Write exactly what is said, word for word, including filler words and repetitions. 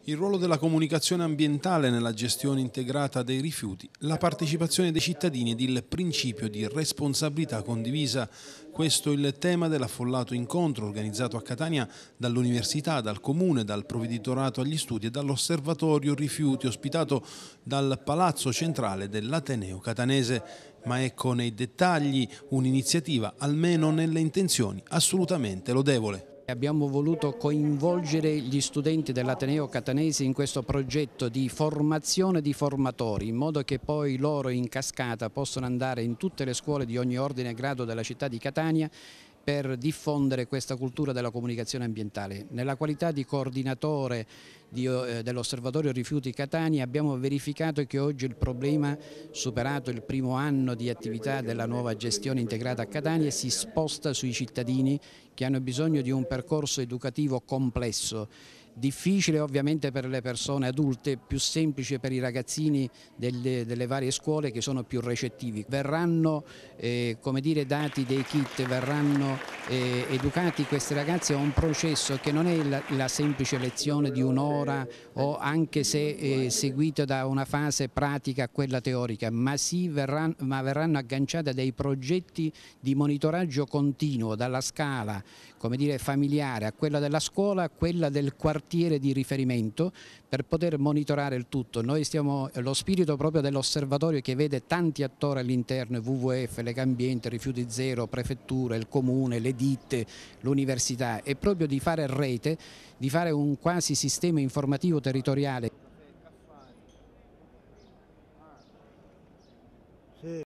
Il ruolo della comunicazione ambientale nella gestione integrata dei rifiuti, la partecipazione dei cittadini ed il principio di responsabilità condivisa. Questo è il tema dell'affollato incontro organizzato a Catania dall'Università, dal Comune, dal Provveditorato agli Studi e dall'Osservatorio Rifiuti ospitato dal Palazzo Centrale dell'Ateneo Catanese. Ma ecco nei dettagli un'iniziativa, almeno nelle intenzioni, assolutamente lodevole. Abbiamo voluto coinvolgere gli studenti dell'Ateneo Catanese in questo progetto di formazione di formatori, in modo che poi loro in cascata possano andare in tutte le scuole di ogni ordine e grado della città di Catania per diffondere questa cultura della comunicazione ambientale. Nella qualità di coordinatore di, eh, dell'Osservatorio Rifiuti Catania abbiamo verificato che oggi il problema, superato il primo anno di attività della nuova gestione integrata a Catania, si sposta sui cittadini che hanno bisogno di un percorso educativo complesso. Difficile ovviamente per le persone adulte, più semplice per i ragazzini delle, delle varie scuole che sono più recettivi. Verranno eh, come dire, dati dei kit, verranno eh, educati questi ragazzi a un processo che non è la, la semplice lezione di un'ora o anche se eh, seguito da una fase pratica a quella teorica, ma, si verranno, ma verranno agganciati a dei progetti di monitoraggio continuo dalla scala come dire, familiare a quella della scuola a quella del quartiere di riferimento per poter monitorare il tutto. Noi stiamo, lo spirito proprio dell'osservatorio che vede tanti attori all'interno, W W F, Legambiente, Rifiuti Zero, Prefettura, il Comune, le ditte, l'università, è proprio di fare rete, di fare un quasi sistema informativo territoriale.